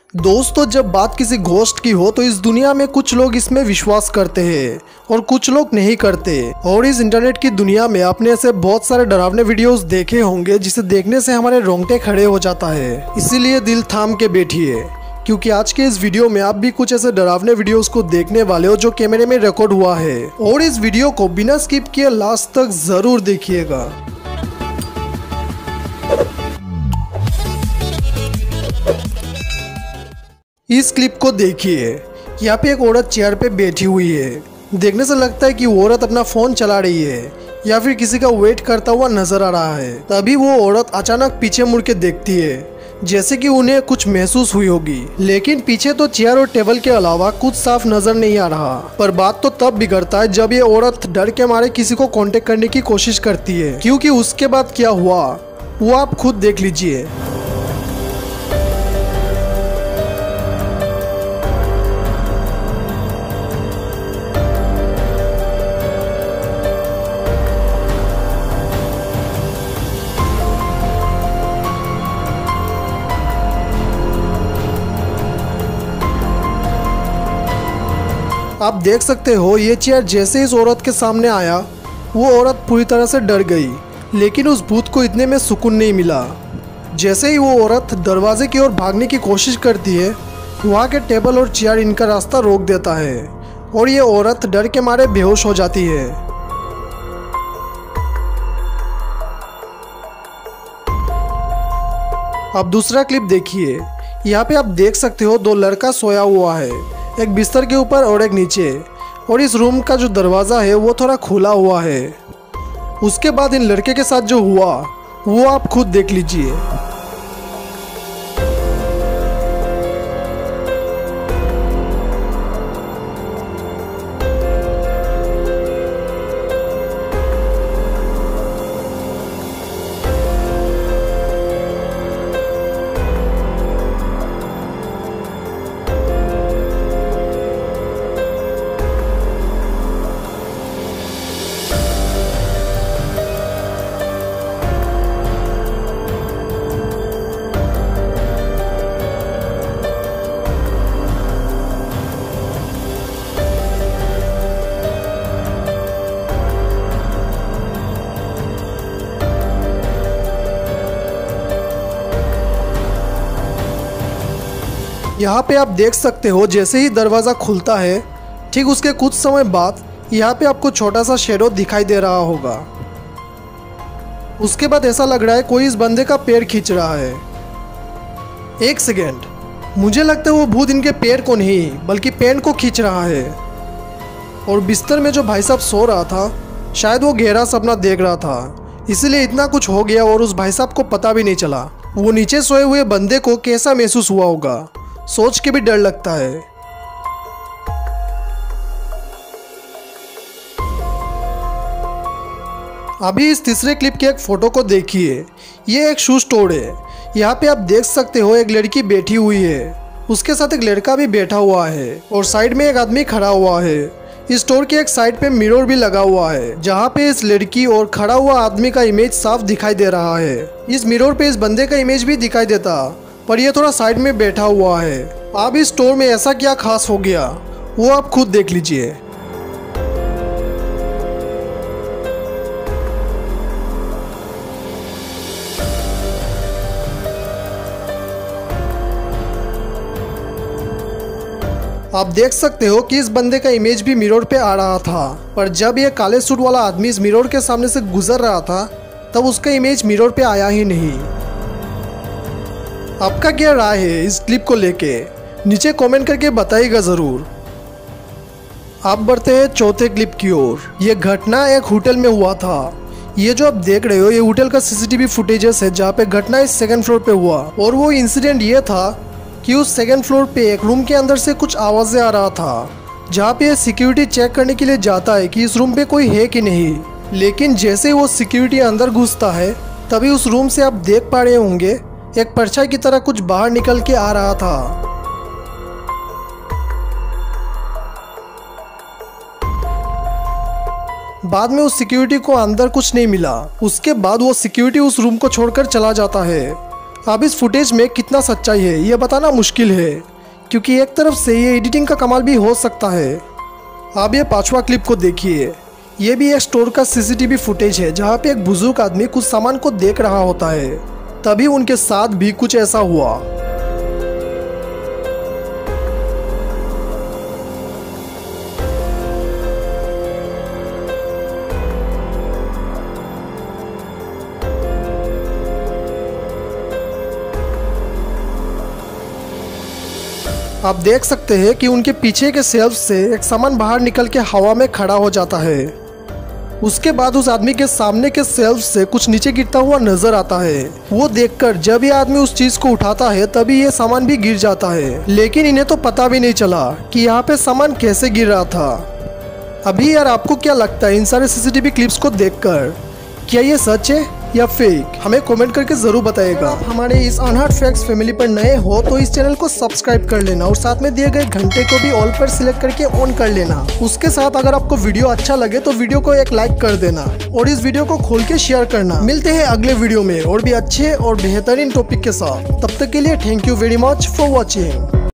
दोस्तों, जब बात किसी घोस्ट की हो तो इस दुनिया में कुछ लोग इसमें विश्वास करते हैं और कुछ लोग नहीं करते। और इस इंटरनेट की दुनिया में आपने ऐसे बहुत सारे डरावने वीडियोस देखे होंगे जिसे देखने से हमारे रोंगटे खड़े हो जाता है। इसीलिए दिल थाम के बैठिए, क्योंकि आज के इस वीडियो में आप भी कुछ ऐसे डरावने वीडियोस को देखने वाले हो जो कैमरे में रिकॉर्ड हुआ है। और इस वीडियो को बिना स्किप किए लास्ट तक जरूर देखिएगा। इस क्लिप को देखिए। यहाँ पे एक औरत चेयर पे बैठी हुई है। देखने से लगता है कि वो औरत अपना फोन चला रही है या फिर किसी का वेट करता हुआ नजर आ रहा है। तभी वो औरत अचानक पीछे मुड़ के देखती है, जैसे कि उन्हें कुछ महसूस हुई होगी। लेकिन पीछे तो चेयर और टेबल के अलावा कुछ साफ नजर नहीं आ रहा। पर बात तो तब बिगड़ता है जब ये औरत डर के मारे किसी को कांटेक्ट करने की कोशिश करती है, क्योंकि उसके बाद क्या हुआ वो आप खुद देख लीजिए। आप देख सकते हो ये चेयर जैसे इस औरत के सामने आया वो औरत पूरी तरह से डर गई। लेकिन उस भूत को इतने में सुकून नहीं मिला। जैसे ही वो औरत दरवाजे की ओर भागने की कोशिश करती है, वहाँ के टेबल और चेयर इनका रास्ता रोक देता है और ये औरत डर के मारे बेहोश हो जाती है। अब दूसरा क्लिप देखिए। यहाँ पे आप देख सकते हो दो लड़का सोया हुआ है, एक बिस्तर के ऊपर और एक नीचे। और इस रूम का जो दरवाज़ा है वो थोड़ा खुला हुआ है। उसके बाद इन लड़के के साथ जो हुआ वो आप खुद देख लीजिए। यहाँ पे आप देख सकते हो जैसे ही दरवाज़ा खुलता है ठीक उसके कुछ समय बाद यहाँ पे आपको छोटा सा शैडो दिखाई दे रहा होगा। उसके बाद ऐसा लग रहा है कोई इस बंदे का पैर खींच रहा है। एक सेकेंड, मुझे लगता है वो भूत इनके पैर को नहीं बल्कि पैंट को खींच रहा है। और बिस्तर में जो भाई साहब सो रहा था शायद वो गहरा सपना देख रहा था, इसलिए इतना कुछ हो गया और उस भाई साहब को पता भी नहीं चला। वो नीचे सोए हुए बंदे को कैसा महसूस हुआ होगा, सोच के भी डर लगता है। अभी इस तीसरे क्लिप के एक फोटो को देखिए। ये एक शू स्टोर है। यहाँ पे आप देख सकते हो एक लड़की बैठी हुई है, उसके साथ एक लड़का भी बैठा हुआ है और साइड में एक आदमी खड़ा हुआ है। इस स्टोर के एक साइड पे मिरर भी लगा हुआ है, जहाँ पे इस लड़की और खड़ा हुआ आदमी का इमेज साफ दिखाई दे रहा है। इस मिरर पे इस बंदे का इमेज भी दिखाई देता, पर ये थोड़ा साइड में बैठा हुआ है। अब इस स्टोर में ऐसा क्या खास हो गया वो आप खुद देख लीजिए। आप देख सकते हो कि इस बंदे का इमेज भी मिरर पे आ रहा था, पर जब ये काले सूट वाला आदमी इस मिरर के सामने से गुजर रहा था तब उसका इमेज मिरर पे आया ही नहीं। आपका क्या राय है इस क्लिप को लेके, नीचे कमेंट करके बताइएगा ज़रूर। आप बढ़ते हैं चौथे क्लिप की ओर। ये घटना एक होटल में हुआ था। ये जो आप देख रहे हो ये होटल का सीसीटीवी फुटेजेस है जहाँ पे घटना इस सेकंड फ्लोर पे हुआ। और वो इंसिडेंट ये था कि उस सेकंड फ्लोर पे एक रूम के अंदर से कुछ आवाज़ें आ रहा था, जहाँ पे सिक्योरिटी चेक करने के लिए जाता है कि इस रूम पे कोई है कि नहीं। लेकिन जैसे वो सिक्योरिटी अंदर घुसता है तभी उस रूम से आप देख पा रहे होंगे एक परछाई की तरह कुछ बाहर निकल के आ रहा था। बाद में उस सिक्योरिटी को अंदर कुछ नहीं मिला। उसके बाद वो सिक्योरिटी उस रूम को छोड़कर चला जाता है। अब इस फुटेज में कितना सच्चाई है ये बताना मुश्किल है, क्योंकि एक तरफ से ये एडिटिंग का कमाल भी हो सकता है। अब ये 5वां क्लिप को देखिए। ये भी एक स्टोर का सीसीटीवी फुटेज है जहाँ पे एक बुजुर्ग आदमी कुछ सामान को देख रहा होता है, तभी उनके साथ भी कुछ ऐसा हुआ। आप देख सकते हैं कि उनके पीछे के शेल्फ से एक सामान बाहर निकल के हवा में खड़ा हो जाता है। उसके बाद उस आदमी के सामने के शेल्फ से कुछ नीचे गिरता हुआ नजर आता है। वो देखकर जब ये आदमी उस चीज को उठाता है तभी ये सामान भी गिर जाता है, लेकिन इन्हें तो पता भी नहीं चला कि यहाँ पे सामान कैसे गिर रहा था। अभी यार आपको क्या लगता है इन सारे सीसीटीवी क्लिप्स को देखकर, क्या ये सच है या फेक? हमें कमेंट करके जरूर बताइएगा। आप हमारे इस अनहर्ड फैक्ट्स फैमिली पर नए हो तो इस चैनल को सब्सक्राइब कर लेना और साथ में दिए गए घंटे को भी ऑल पर सिलेक्ट करके ऑन कर लेना। उसके साथ अगर आपको वीडियो अच्छा लगे तो वीडियो को एक लाइक कर देना और इस वीडियो को खोल के शेयर करना। मिलते हैं अगले वीडियो में और भी अच्छे और बेहतरीन टॉपिक के साथ। तब तक के लिए thank you very much for watching.